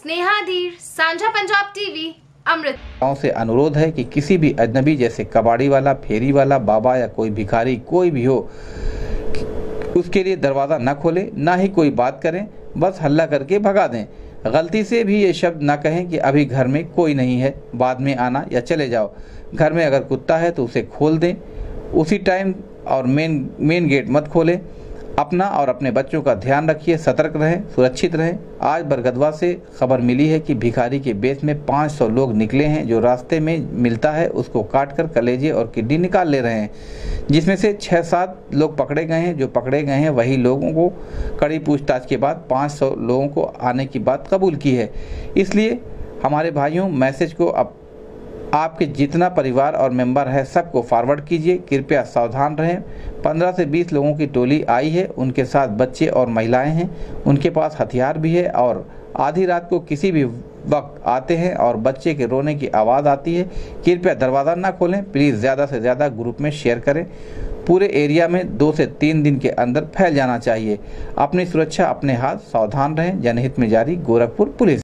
स्नेहा धीर, साझा पंजाब टीवी, अमृत। गाँव से अनुरोध है कि किसी भी अजनबी जैसे कबाड़ी वाला, फेरी वाला, बाबा या कोई भिखारी कोई भी हो, उसके लिए दरवाज़ा न खोले, ना ही कोई बात करें, बस हल्ला करके भगा दें। गलती से भी ये शब्द ना कहें कि अभी घर में कोई नहीं है, बाद में आना या चले जाओ। घर में अगर कुत्ता है तो उसे खोल दें उसी टाइम, और मेन गेट मत खोलें। अपना और अपने बच्चों का ध्यान रखिए, सतर्क रहें, सुरक्षित रहें। आज बरगदवा से खबर मिली है कि भिखारी के बेच में 500 लोग निकले हैं, जो रास्ते में मिलता है उसको काटकर कलेजे और किडनी निकाल ले रहे हैं, जिसमें से 6-7 लोग पकड़े गए हैं। जो पकड़े गए हैं वही लोगों को कड़ी पूछताछ के बाद 500 लोगों को आने की बात कबूल की है। इसलिए हमारे भाइयों, मैसेज को आपके जितना परिवार और मेंबर है सबको फॉरवर्ड कीजिए। कृपया सावधान रहें। 15 से 20 लोगों की टोली आई है, उनके साथ बच्चे और महिलाएं हैं, उनके पास हथियार भी है और आधी रात को किसी भी वक्त आते हैं और बच्चे के रोने की आवाज़ आती है। कृपया दरवाज़ा ना खोलें। प्लीज़ ज़्यादा से ज़्यादा ग्रुप में शेयर करें। पूरे एरिया में 2 से 3 दिन के अंदर फैल जाना चाहिए। अपनी सुरक्षा अपने हाथ, सावधान रहें। जनहित में जारी, गोरखपुर पुलिस।